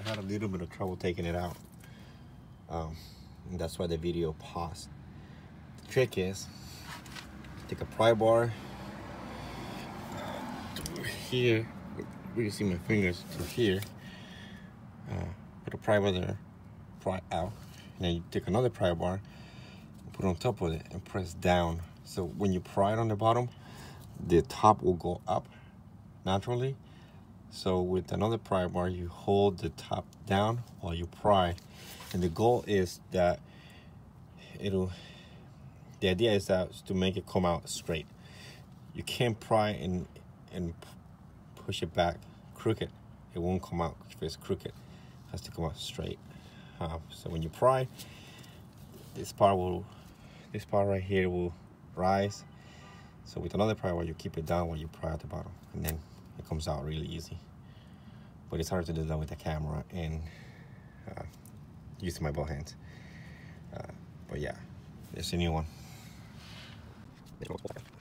I had a little bit of trouble taking it out. And that's why the video paused. The trick is, take a pry bar to here. You can see my fingers to here. Put a pry bar there, pry out. And then you take another pry bar, put it on top of it, and press down. So when you pry it on the bottom, the top will go up naturally. So with another pry bar, you hold the top down while you pry. And the goal is that the idea is that to make it come out straight. You can't pry and push it back crooked. It won't come out if it's crooked. It has to come out straight. So when you pry, this part right here will rise. So with another pry bar, you keep it down while you pry at the bottom, and then it comes out really easy. But it's hard to do that with the camera and using my both hands. But yeah, there's a new one.